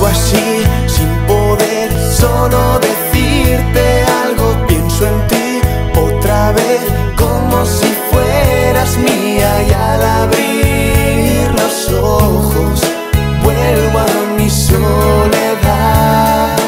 así, sin poder solo decirte algo. Pienso en ti otra vez, como si fueras mía, y al abrir los ojos vuelvo a mi soledad.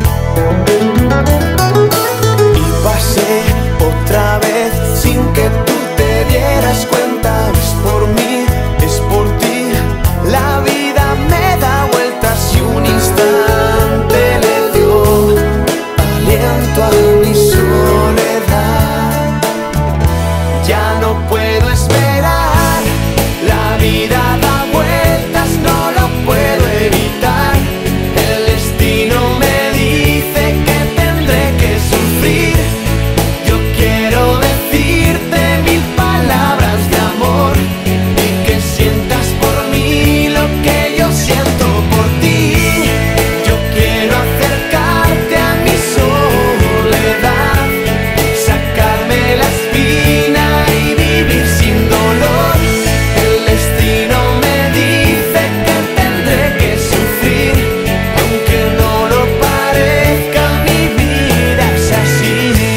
Y pasé otra vez sin que tú te dieras cuenta. Es por mí, es por ti, la vida me da vueltas y un instante le dio aliento a mi soledad. Ya no puedo esperar, la vida da vueltas, no lo puedo evitar. El destino me dice que tendré que sufrir. Yo quiero decirte mil palabras de amor y que sientas por mí lo que yo siento por ti. Yo quiero acercarte a mi soledad, sacarme la espina y vivir sin dolor. El destino me dice que tendré que sufrir, aunque no lo parezca, mi vida es así.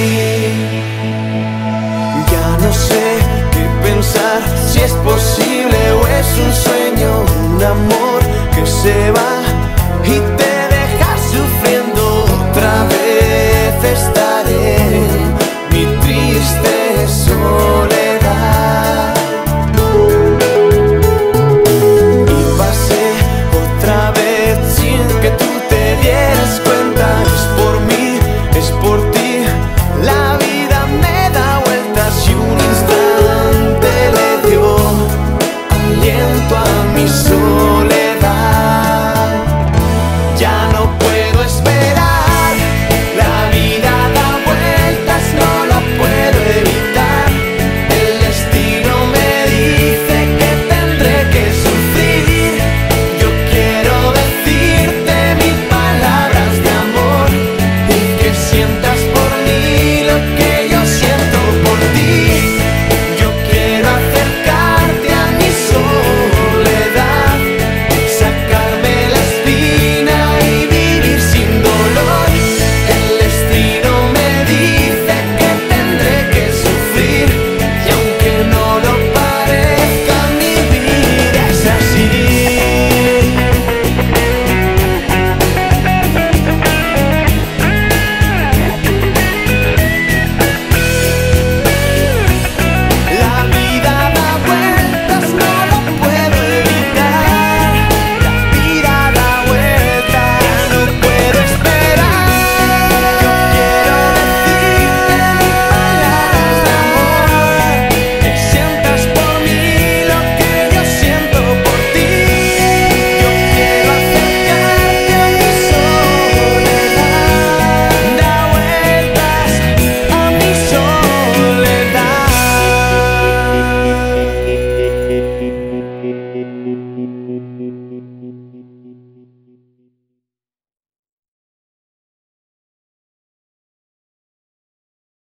Ya no sé qué pensar, si es posible o es un sueño, un amor que se va y te deja sufriendo. Otra vez estaré en mi triste soledad. Y pasé otra vez sin que tú te dieras cuenta. Es por mí, es por ti, la vida me da vueltas y un instante le dio aliento a mi soledad.